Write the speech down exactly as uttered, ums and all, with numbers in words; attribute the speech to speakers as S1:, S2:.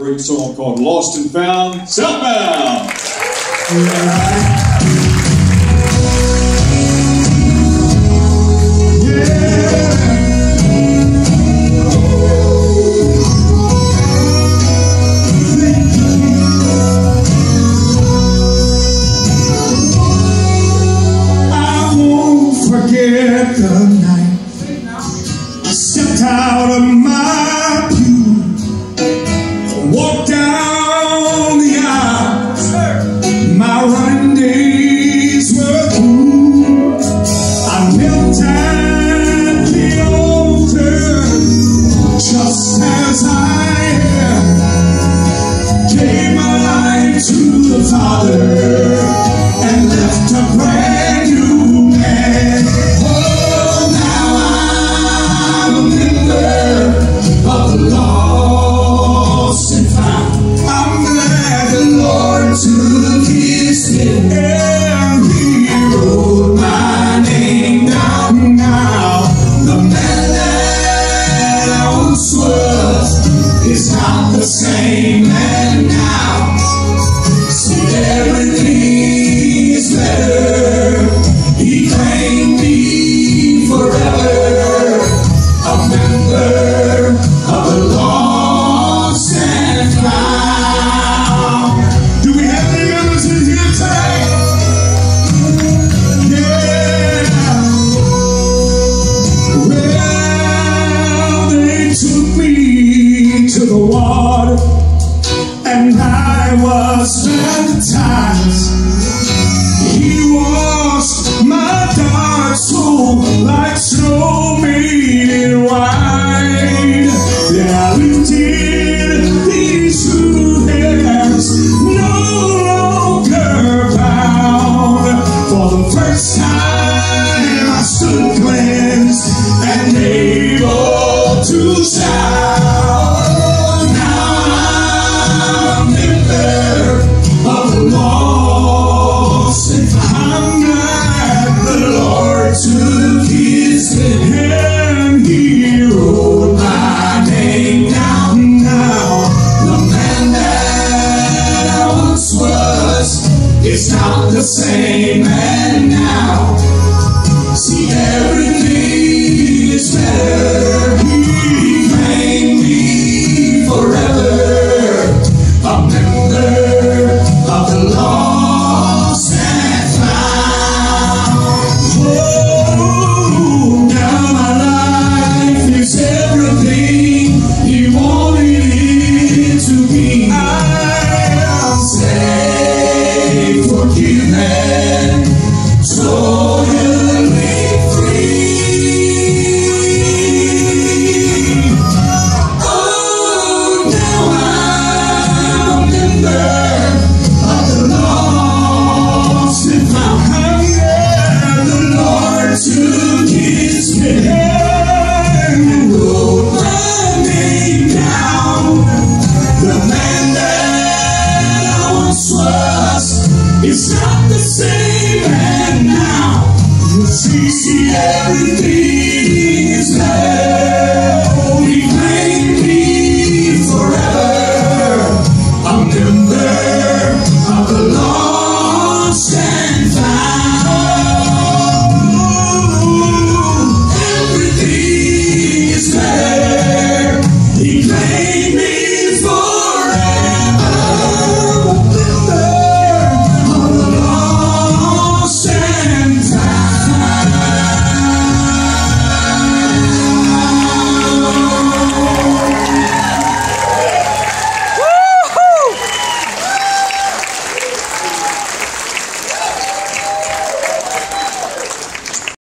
S1: Great song called Lost and Found, Southbound.
S2: I won't forget the night I stepped out of my pew, walked down the aisle, my running days were through. I knelt at the altar, just as I am, gave my life to the Father, and left a brand new man. Oh, now I'm a member of the lost and found. I'm glad the Lord took his pen and he wrote my name down. Now the man that I once was is not the same man now. See, everything is better. He claimed me forever, a member of the lost and found. Do we have any members in here today? Yeah. Well, they took me to the water, and I was baptized. He washed my dark soul like snow made it white. Then I lifted these two hands, no longer bound. For the first time I stood cleansed and able to shout. Now I'm a member of the lost and found. I'm glad the Lord took his pen and he wrote my name down. Now the man that I once was is not the same man now. See, everything is better. He claimed me forever, a member of the lost and found. Oh, now my life is everything he wanted it to be. I am saved, forgiven, totally free. Oh, now I'm a member of the lost and found. I'm glad the Lord took his pen and wrote my name down. The man that I once was is not the same man now. You see, see everything